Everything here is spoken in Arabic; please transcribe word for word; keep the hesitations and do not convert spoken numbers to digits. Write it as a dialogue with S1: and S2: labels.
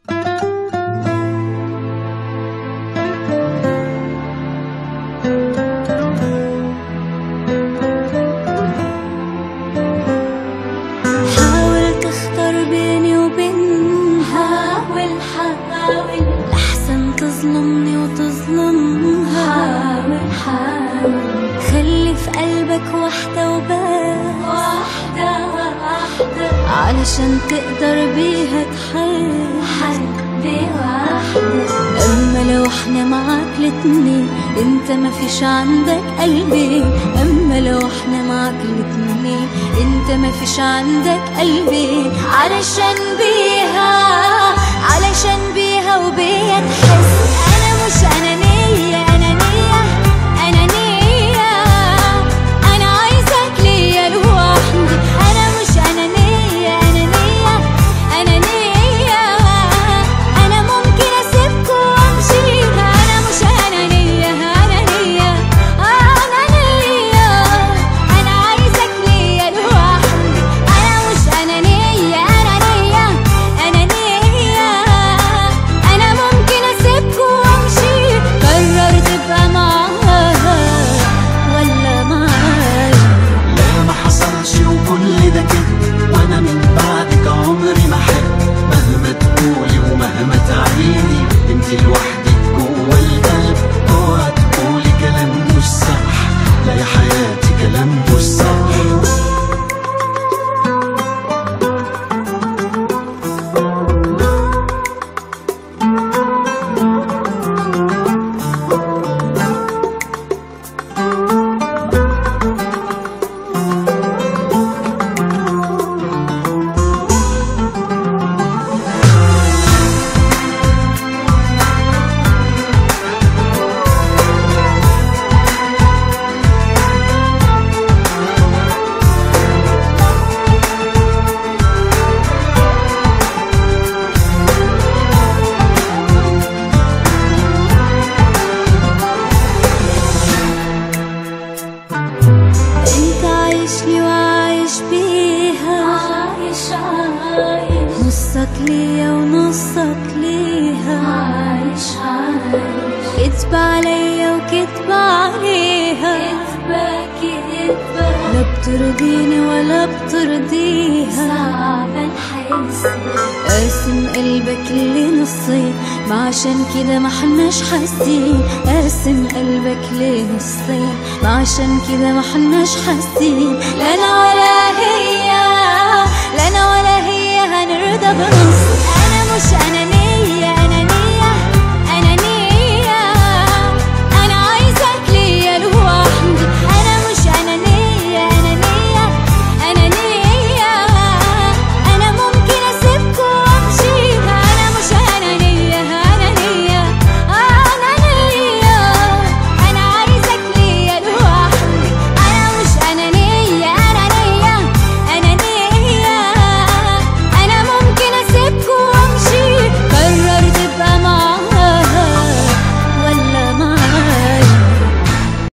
S1: حاول تختار بيني وبينها، حاول حاول لحسن تظلمني وتظلمها. حاول حاول خلي في قلبك واحدة وبس، واحدة واحدة علشان تقدر بيها تحب حد واحدة. أما لو احنا معاك الاتنين انت مفيش عندك قلبين، أما لو احنا معاك الاتنين انت مفيش عندك قلبين. علشان بيها علشان بيها وبيا تحس أنا مش أنانية أنانية أنانية. أنا عايزك ليا لوحدي، أنا مش أنانية أنانية أنانية. أنا ممكن أسيبكوا وأمشي، أنا مش أنانية أنانية أنانية. أنا عايزك ليا لوحدي، أنا مش أنانية أنانية أنانية. أنا ممكن أسيبكوا وأمشي، قرر تبقى معاها ولا معايا.
S2: لا ما حصلش وكل ده كده، وانا من بعدك عمري ما حب. مهما تقولي ومهما تعيدي انت لوحدك جوه القلب. اوعى تقولي كلام مش صح، لا يا حياتي كلام مش صح.
S1: انت عايش لي وعايش بيها، عايش عايش نصك ليا ونصك ليها. عايش عايش كدب عليا وكدب عليها، كدبة كدبة لا بترضيني ولا بترضيها. صعب نحس قاسم قلبك لنصين، ما عشان كده ما حناش حاسين. قاسم قلبك لنصين، ما عشان كده ما حناش حاسين. لا انا ولا هي لا انا ولا هي هنرضى بنص.